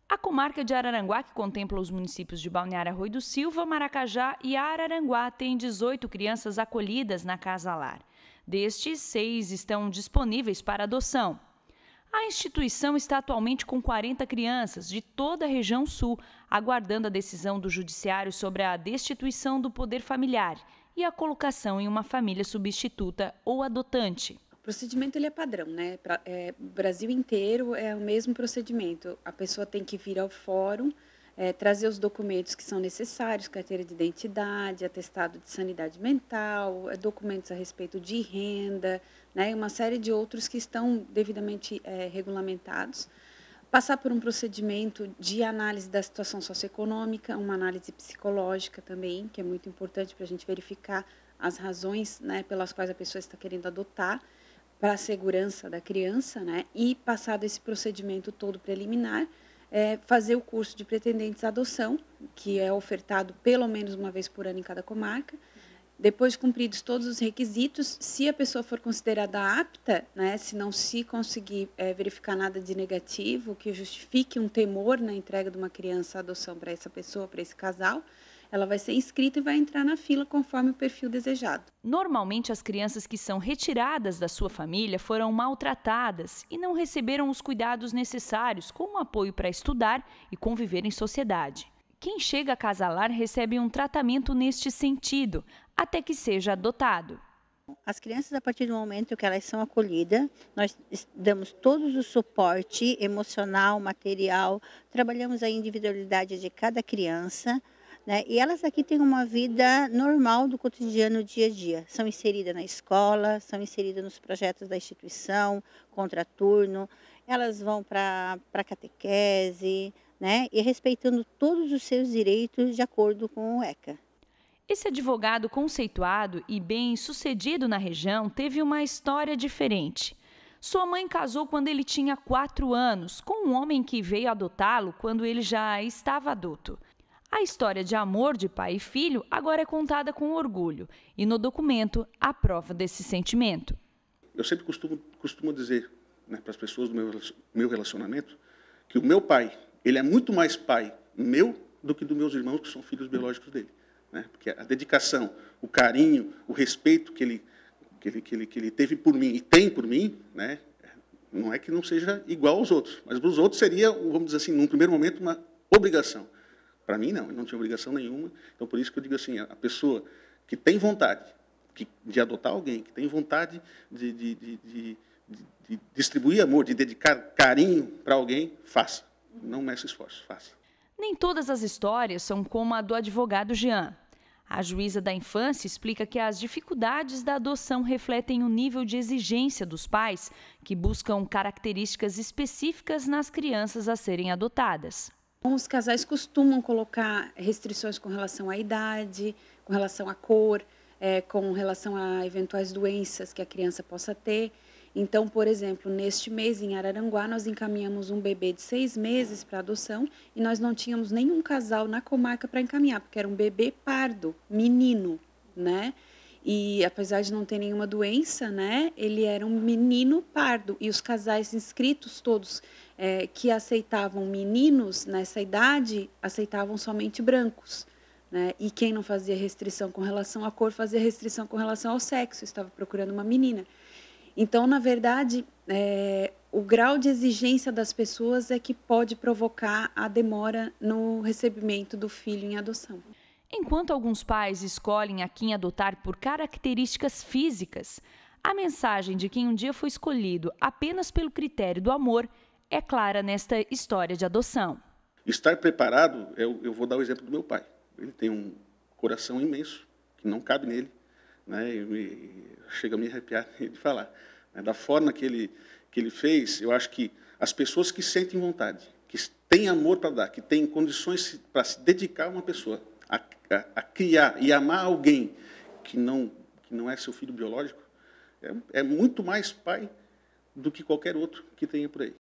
A comarca de Araranguá, que contempla os municípios de Balneário Arroio do Silva, Maracajá e Araranguá, tem 18 crianças acolhidas na Casa Lar. Destes, 6 estão disponíveis para adoção. A instituição está atualmente com 40 crianças de toda a região sul, aguardando a decisão do Judiciário sobre a destituição do poder familiar e a colocação em uma família substituta ou adotante. O procedimento ele é padrão, né? Brasil inteiro é o mesmo procedimento. A pessoa tem que vir ao fórum, trazer os documentos que são necessários, carteira de identidade, atestado de sanidade mental, documentos a respeito de renda, né? E uma série de outros que estão devidamente regulamentados. Passar por um procedimento de análise da situação socioeconômica, uma análise psicológica também, que é muito importante para a gente verificar as razões, né, pelas quais a pessoa está querendo adotar, para a segurança da criança, né? E passado esse procedimento todo preliminar, fazer o curso de pretendentes à adoção, que é ofertado pelo menos uma vez por ano em cada comarca. Depois de cumpridos todos os requisitos, se a pessoa for considerada apta, né, se não se conseguir verificar nada de negativo, que justifique um temor na entrega de uma criança à adoção para essa pessoa, para esse casal, ela vai ser inscrita e vai entrar na fila conforme o perfil desejado. Normalmente, as crianças que são retiradas da sua família foram maltratadas e não receberam os cuidados necessários, como apoio para estudar e conviver em sociedade. Quem chega a Casa Lar recebe um tratamento neste sentido, até que seja adotado. As crianças, a partir do momento que elas são acolhidas, nós damos todo o suporte emocional, material, trabalhamos a individualidade de cada criança, né? E elas aqui têm uma vida normal do cotidiano, dia a dia. São inseridas na escola, são inseridas nos projetos da instituição, contraturno, elas vão para a catequese, né? E respeitando todos os seus direitos de acordo com o ECA. Esse advogado conceituado e bem-sucedido na região teve uma história diferente. Sua mãe casou quando ele tinha 4 anos, com um homem que veio adotá-lo quando ele já estava adulto. A história de amor de pai e filho agora é contada com orgulho e no documento a prova desse sentimento. Eu sempre costumo dizer, né, para as pessoas do meu relacionamento que o meu pai, ele é muito mais pai meu do que dos meus irmãos que são filhos biológicos dele. Né? Porque a dedicação, o carinho, o respeito que ele teve por mim e tem por mim, né, não é que não seja igual aos outros, mas para os outros seria, vamos dizer assim, num primeiro momento, uma obrigação. Para mim, não, ele não tinha obrigação nenhuma. Então, por isso que eu digo assim, a pessoa que tem vontade de adotar alguém, que tem vontade de distribuir amor, de dedicar carinho para alguém, faça. Não meça esforço, faça. Nem todas as histórias são como a do advogado Jean. A juíza da infância explica que as dificuldades da adoção refletem o nível de exigência dos pais, que buscam características específicas nas crianças a serem adotadas. Os casais costumam colocar restrições com relação à idade, com relação à cor, com relação a eventuais doenças que a criança possa ter. Então, por exemplo, neste mês em Araranguá, nós encaminhamos um bebê de 6 meses para adoção e nós não tínhamos nenhum casal na comarca para encaminhar, porque era um bebê pardo, menino, né? E apesar de não ter nenhuma doença, né, ele era um menino pardo. E os casais inscritos todos que aceitavam meninos nessa idade, aceitavam somente brancos. Né? E quem não fazia restrição com relação à cor, fazia restrição com relação ao sexo, estava procurando uma menina. Então, na verdade, o grau de exigência das pessoas é que pode provocar a demora no recebimento do filho em adoção. Enquanto alguns pais escolhem a quem adotar por características físicas, a mensagem de quem um dia foi escolhido apenas pelo critério do amor é clara nesta história de adoção. Estar preparado, eu vou dar o exemplo do meu pai. Ele tem um coração imenso, que não cabe nele, né? Chega a me arrepiar de falar. Da forma que ele fez, eu acho que as pessoas que sentem vontade, que têm amor para dar, que têm condições para se dedicar a uma pessoa, a criar e amar alguém que não é seu filho biológico, é muito mais pai do que qualquer outro que tenha por aí.